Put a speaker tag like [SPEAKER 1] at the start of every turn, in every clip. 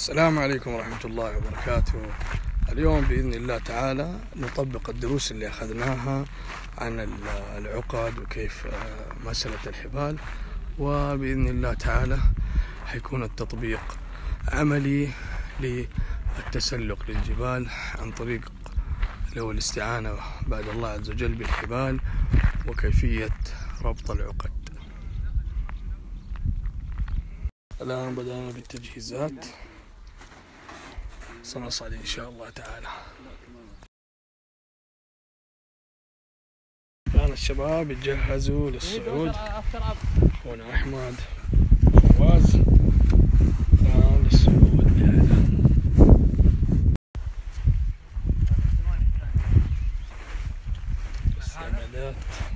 [SPEAKER 1] السلام عليكم ورحمة الله وبركاته. اليوم بإذن الله تعالى نطبق الدروس اللي أخذناها عن العقد وكيف مسألة الحبال، وبإذن الله تعالى حيكون التطبيق عملي للتسلق للجبال عن طريق الاستعانة بعد الله عز وجل بالحبال وكيفية ربط العقد. الآن بدأنا بالتجهيزات، سنصعد إن شاء الله تعالى. الآن الشباب يتجهزوا للصعود. هنا أحمد فواز الآن للصعود الاستعدادات.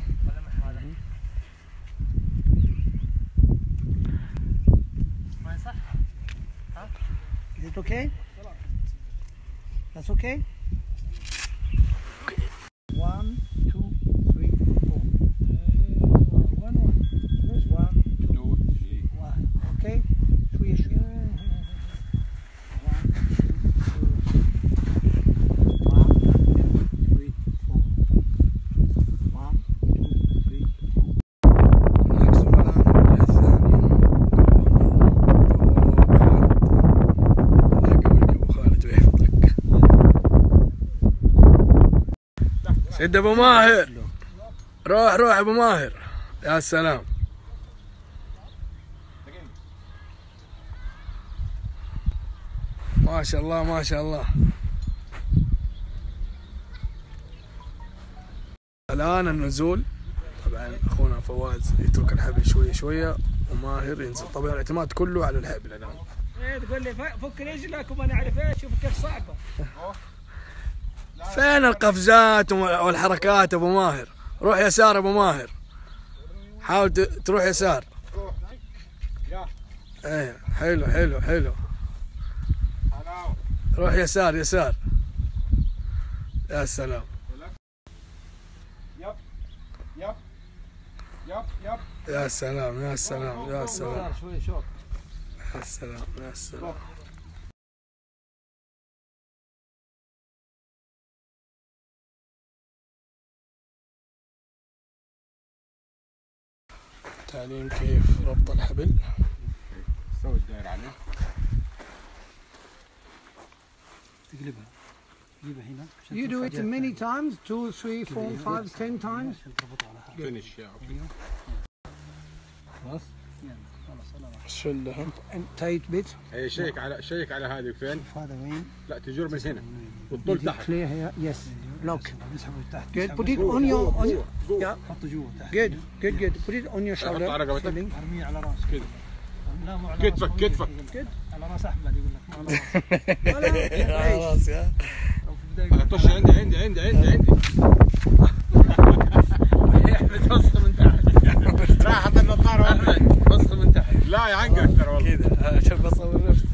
[SPEAKER 2] Is it okay? That's okay? 1, 2, 3, 4. 1, 2, 3. 1. Okay? شوية شوية. 1, 2, 3, 4. 1, 2, 3, 4.
[SPEAKER 1] هناك زملاء الوجهة الثانية سيد ابو ماهر، روح ابو ماهر. يا سلام، ما شاء الله ما شاء الله. الان النزول، طبعا اخونا فواز يترك الحبل شويه شويه وماهر ينزل. طبعا الاعتماد كله على الحبل الان.
[SPEAKER 2] تقول لي فك رجلك وما نعرف ايش، شوف كيف صعبه.
[SPEAKER 1] فين القفزات والحركات ابو ماهر؟ روح يسار ابو ماهر، حاول تروح يسار. ايه حلو حلو حلو. روح يسار يسار. يا سلام. يا سلام يا سلام يا سلام يا سلام يا سلام. تعليم كيف ربط الحبل.
[SPEAKER 3] سوي الدائرة عليه،
[SPEAKER 2] تقلبها هنا. You do it many times, 2, 3, 4, 5, 10 times.
[SPEAKER 3] فينش يا
[SPEAKER 2] خلاص.
[SPEAKER 1] شلها.
[SPEAKER 2] Tight bit.
[SPEAKER 3] اي شيك على هذه فين؟
[SPEAKER 2] هذا وين؟
[SPEAKER 3] لا تجر من هنا وتطول تحت.
[SPEAKER 2] Clear here. Yes. Lock. Good. Put it on your yeah. حطه جوا تحت. Good. Put it on your shoulder.
[SPEAKER 3] حط على رقبتك.
[SPEAKER 2] ارميه على راسك كذا. لا مو على
[SPEAKER 3] كتفك.
[SPEAKER 2] على راس احمد يقول لك. مو على راسك.
[SPEAKER 1] على راسي.
[SPEAKER 3] طش عندي احمد بص من تحت. راح حط النظارة احمد بص من تحت. لا يعنقك ترى والله
[SPEAKER 1] كذا عشان بصور نفسي.